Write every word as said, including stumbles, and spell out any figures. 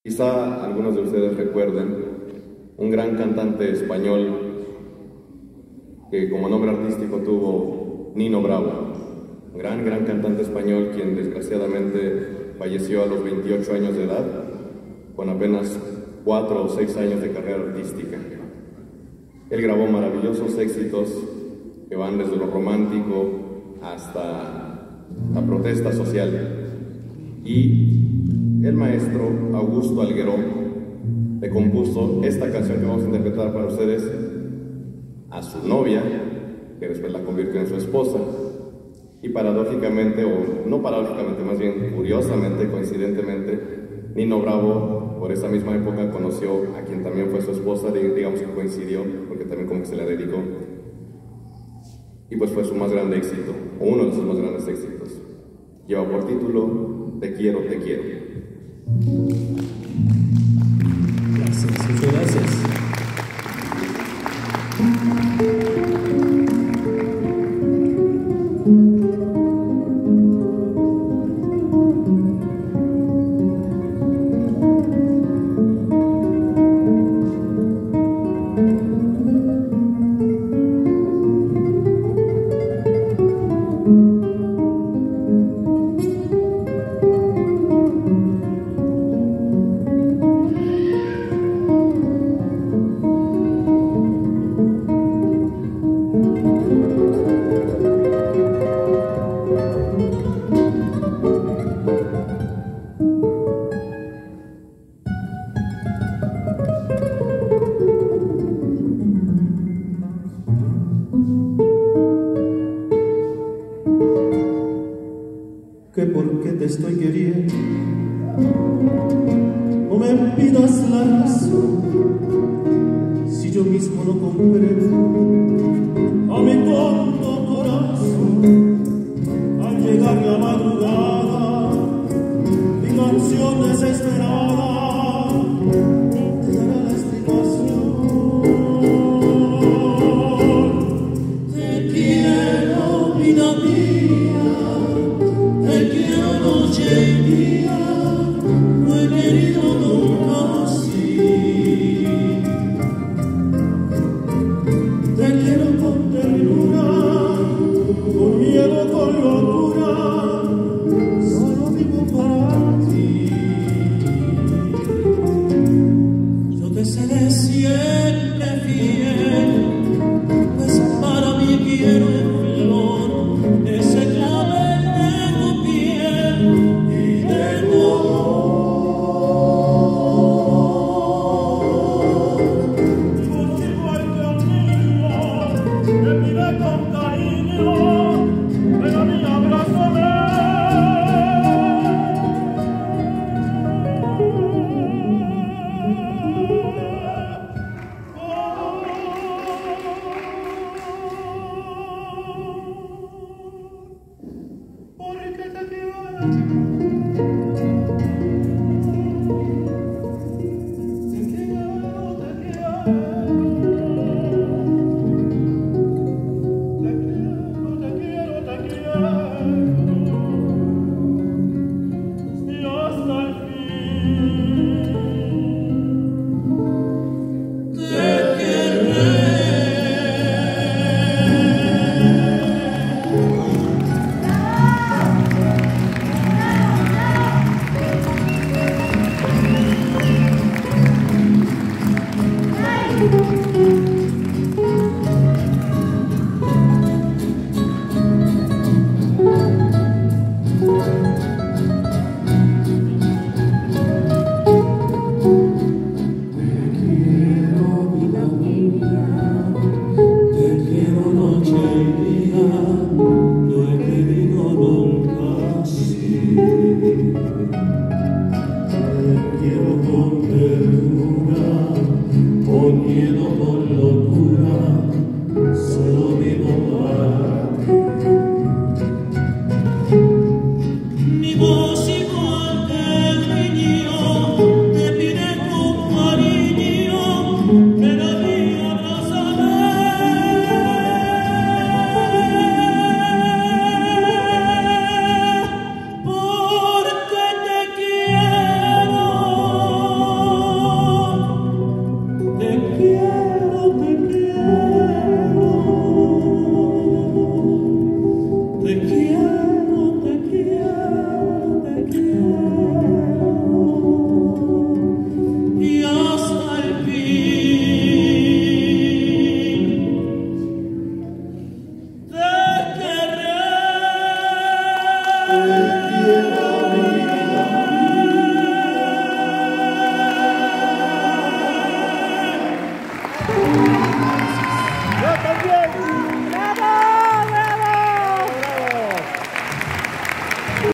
Quizá algunos de ustedes recuerden un gran cantante español que como nombre artístico tuvo Nino Bravo, un gran, gran cantante español quien desgraciadamente falleció a los veintiocho años de edad, con apenas cuatro o seis años de carrera artística. Él grabó maravillosos éxitos que van desde lo romántico hasta la protesta social. Y el maestro Augusto Algueró le compuso esta canción que vamos a interpretar para ustedes a su novia, que después la convirtió en su esposa. Y paradójicamente, o no paradójicamente, más bien curiosamente, coincidentemente, Nino Bravo, por esa misma época, conoció a quien también fue su esposa, digamos que coincidió, porque también como que se la dedicó. Y pues fue su más grande éxito, o uno de sus más grandes éxitos. Lleva por título Te quiero, te quiero. Gracias, muchas gracias. Que porque te estoy queriendo, no me pidas la razón, si yo mismo no comprendo a mi tonto corazón. Al llegar la madrugada, mi canción desesperada te dará la explicación. Te quiero, vida mía, te quiero noche y día, no he querido nunca así. Te quiero con ternura, con miedo, con locura, solo vivo para ti. Yo te seré siempre fiel, pues para mí quiero en flor ese clavel de tu piel y de tu amor. Contigo hay que amigo, me pide con cariño, ven a mí, abrázame. Porque te quiero. Te quiero, te quiero. Te quiero, te quiero, te quiero. Y hasta el fin. Te querré. Quiero con